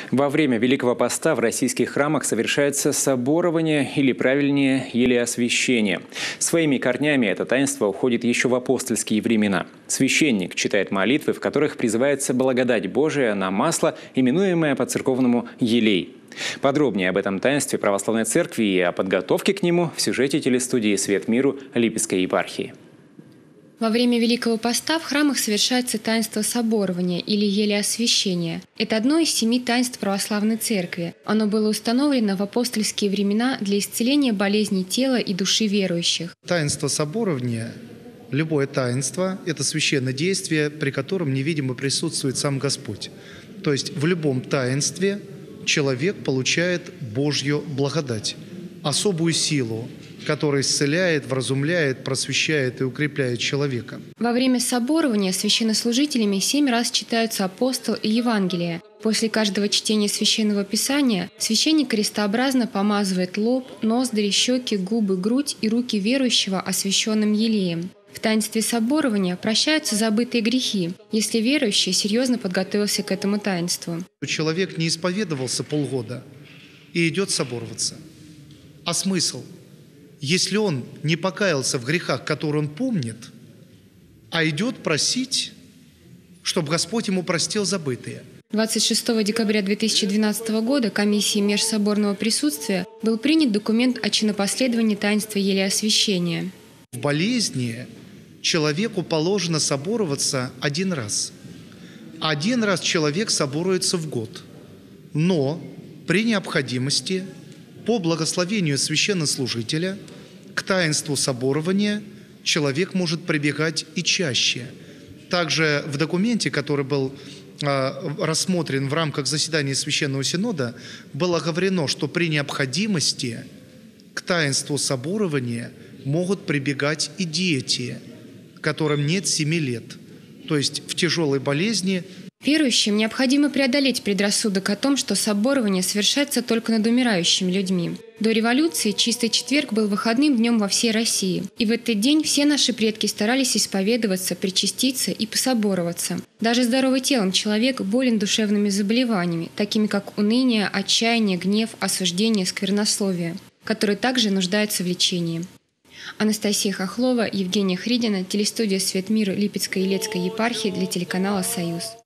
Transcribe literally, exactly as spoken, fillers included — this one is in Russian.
Во время Великого Поста в российских храмах совершается соборование или, правильнее, елеосвящение. Своими корнями это таинство уходит еще в апостольские времена. Священник читает молитвы, в которых призывается благодать Божия на масло, именуемое по-церковному елей. Подробнее об этом таинстве православной церкви и о подготовке к нему в сюжете телестудии «Свет миру» Липецкой епархии. Во время Великого Поста в храмах совершается таинство соборования или елеосвящения. Это одно из семи таинств православной церкви. Оно было установлено в апостольские времена для исцеления болезней тела и души верующих. Таинство соборования, любое таинство – это священное действие, при котором невидимо присутствует сам Господь. То есть в любом таинстве человек получает Божью благодать, особую силу, который исцеляет, вразумляет, просвещает и укрепляет человека. Во время соборования священнослужителями семь раз читаются апостол и Евангелие. После каждого чтения Священного Писания священник крестообразно помазывает лоб, ноздри, щеки, губы, грудь и руки верующего освященным елеем. В таинстве соборования прощаются забытые грехи, если верующий серьезно подготовился к этому таинству. Человек не исповедовался полгода и идет собороваться. А смысл? Если он не покаялся в грехах, которые он помнит, а идет просить, чтобы Господь ему простил забытые. двадцать шестого декабря две тысячи двенадцатого года комиссией межсоборного присутствия был принят документ о чинопоследовании таинства елеосвящения. В болезни человеку положено собороваться один раз. Один раз человек соборуется в год. Но при необходимости, по благословению священнослужителя, к таинству соборования человек может прибегать и чаще. Также в документе, который был э, рассмотрен в рамках заседания Священного Синода, было оговорено, что при необходимости к таинству соборования могут прибегать и дети, которым нет семи лет, то есть в тяжелой болезни. Верующим необходимо преодолеть предрассудок о том, что соборование совершается только над умирающими людьми. До революции Чистый четверг был выходным днем во всей России. И в этот день все наши предки старались исповедоваться, причаститься и пособороваться. Даже здоровый телом человек болен душевными заболеваниями, такими как уныние, отчаяние, гнев, осуждение, сквернословие, которые также нуждаются в лечении. Анастасия Хохлова, Евгения Хридина, телестудия «Свет миру» Липецкой и Илецкой епархии для телеканала «Союз».